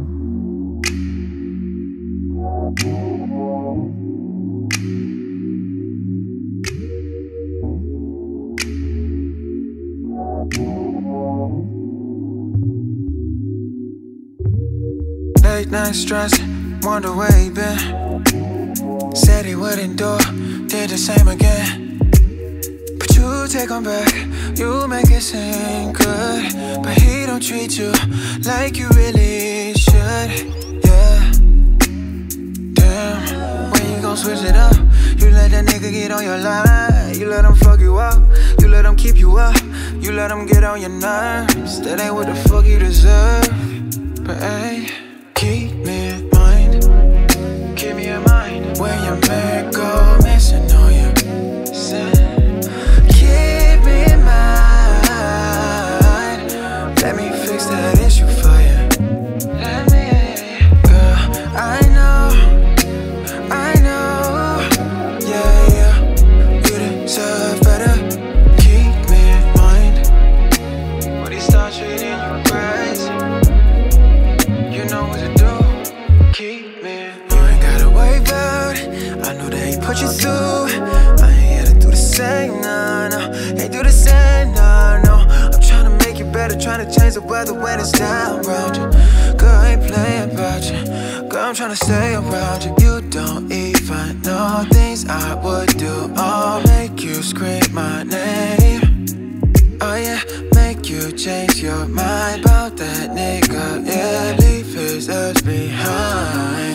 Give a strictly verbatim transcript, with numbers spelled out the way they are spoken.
Late night stressing, wonder where he been. Said he wouldn't do it, did the same again. But you take him back, you make it seem good. But he don't treat you like you really should. Yeah, damn, when you gon' switch it up? You let that nigga get on your line. You let him fuck you up, you let him keep you up. You let him get on your nerves, that ain't what the fuck you deserve. But hey, keep me in mind, keep me in mind. When your man go missing on you, keep me in mind. Let me fix that issue for you. Let me, girl, I know, I know, yeah, yeah. You deserve better. Keep me in mind. When he start treating you crazy, you know what to do. Keep me. You ain't gotta worry about it. I know that he put you through. I ain't here to do the same, no, no. Ain't do the same, no, no. I'm tryna make you better, tryna change the weather when it's down around you. Girl, I ain't playing about you. Girl, I'm tryna stay around you. You don't even know things I would do. I'll make you scream my name. Oh yeah, make you change your mind about that nigga. Yeah, leave his ass behind.